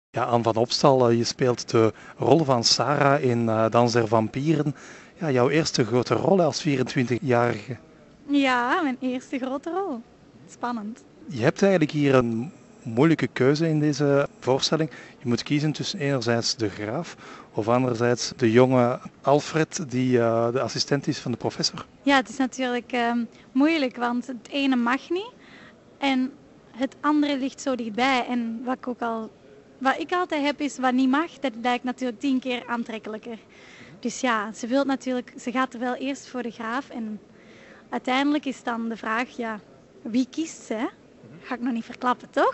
Ja, Anne van Opstal, je speelt de rol van Sarah in Dans der Vampieren. Ja, jouw eerste grote rol als 24-jarige. Ja, mijn eerste grote rol. Spannend. Je hebt eigenlijk hier een moeilijke keuze in deze voorstelling. Je moet kiezen tussen enerzijds de graaf of anderzijds de jonge Alfred die de assistent is van de professor. Ja, het is natuurlijk moeilijk, want het ene mag niet en het andere ligt zo dichtbij. En wat ik altijd heb is wat niet mag, dat lijkt natuurlijk 10 keer aantrekkelijker. Dus ja, ze gaat er wel eerst voor de graaf en uiteindelijk is dan de vraag, ja, wie kiest ze? Hè? Ga ik nog niet verklappen, toch?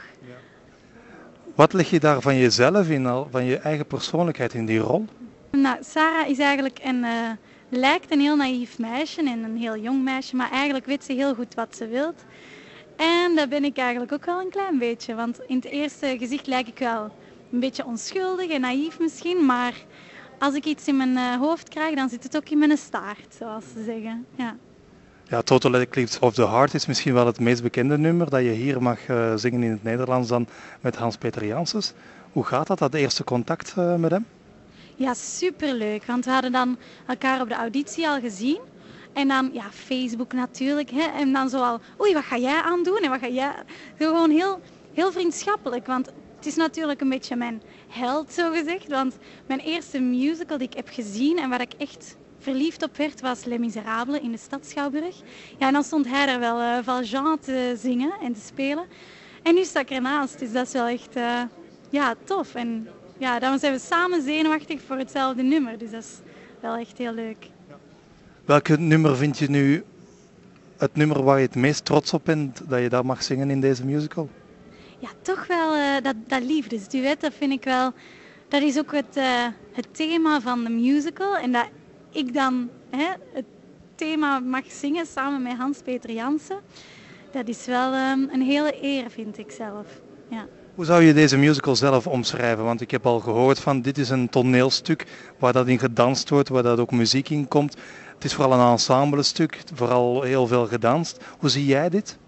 Wat leg je daar van jezelf in, van je eigen persoonlijkheid in die rol? Nou, Sarah is eigenlijk lijkt een heel naïef meisje en een heel jong meisje, maar eigenlijk weet ze heel goed wat ze wilt. En dat ben ik eigenlijk ook wel een klein beetje, want in het eerste gezicht lijk ik wel een beetje onschuldig en naïef misschien, maar als ik iets in mijn hoofd krijg, dan zit het ook in mijn staart, zoals ze zeggen. Ja. Ja, Total Eclipse of the Heart is misschien wel het meest bekende nummer dat je hier mag zingen in het Nederlands dan met Hans-Peter Janssens. Hoe gaat dat eerste contact met hem? Ja, superleuk, want we hadden dan elkaar op de auditie al gezien. En dan, ja, Facebook natuurlijk. Hè? En dan zo al, oei, wat ga jij aan doen? En wat ga jij... Zo gewoon heel vriendschappelijk, want het is natuurlijk een beetje mijn held, zo gezegd. Want mijn eerste musical die ik heb gezien en waar ik echt verliefd op werd, was Les Miserables in de stad Schouwburg. Ja, en dan stond hij er wel Valjean te zingen en te spelen. En nu sta ik ernaast, dus dat is wel echt ja, tof. En ja, dan zijn we samen zenuwachtig voor hetzelfde nummer, dus dat is wel echt heel leuk. Welk nummer vind je nu het nummer waar je het meest trots op bent dat je daar mag zingen in deze musical? Ja, toch wel dat liefdesduet, dat vind ik wel... Dat is ook het thema van de musical. En dat ik dan het thema mag zingen samen met Hans-Peter Janssen. Dat is wel een hele eer, vind ik zelf. Ja. Hoe zou je deze musical zelf omschrijven? Want ik heb al gehoord van dit is een toneelstuk waar dat in gedanst wordt, waar dat ook muziek in komt. Het is vooral een ensemblestuk, vooral heel veel gedanst. Hoe zie jij dit?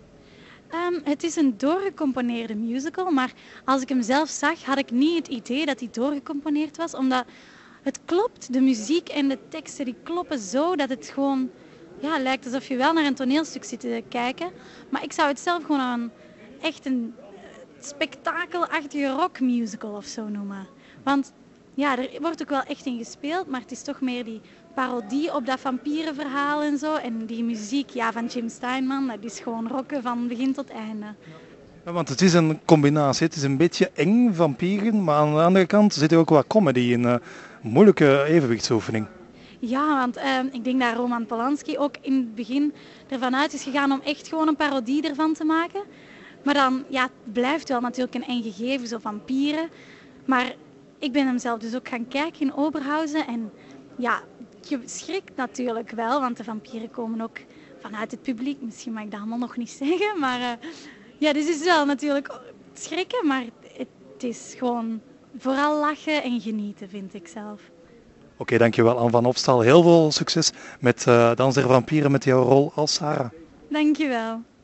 Het is een doorgecomponeerde musical, maar als ik hem zelf zag, had ik niet het idee dat hij doorgecomponeerd was, omdat het klopt, de muziek en de teksten die kloppen zo dat het gewoon ja, lijkt alsof je wel naar een toneelstuk zit te kijken. Maar ik zou het zelf gewoon echt een spektakelachtige rockmusical of zo noemen. Want ja, er wordt ook wel echt in gespeeld, maar het is toch meer die parodie op dat vampierenverhaal en zo. En die muziek ja, van Jim Steinman, dat is gewoon rocken van begin tot einde. Ja, want het is een combinatie. Het is een beetje eng, vampieren, maar aan de andere kant zit er ook wat comedy in. Een moeilijke evenwichtsoefening. Ja, want ik denk dat Roman Polanski ook in het begin ervan uit is gegaan om echt gewoon een parodie ervan te maken. Maar dan, ja, het blijft wel natuurlijk een eng gegeven, zo vampieren. Maar ik ben hem zelf dus ook gaan kijken in Oberhausen. En ja, je schrikt natuurlijk wel, want de vampieren komen ook vanuit het publiek. Misschien mag ik dat allemaal nog niet zeggen, maar ja, dus het is wel natuurlijk schrikken, maar het is gewoon vooral lachen en genieten, vind ik zelf. Oké, dankjewel Anne van Opstal. Heel veel succes met Dans der Vampieren met jouw rol als Sarah. Dankjewel.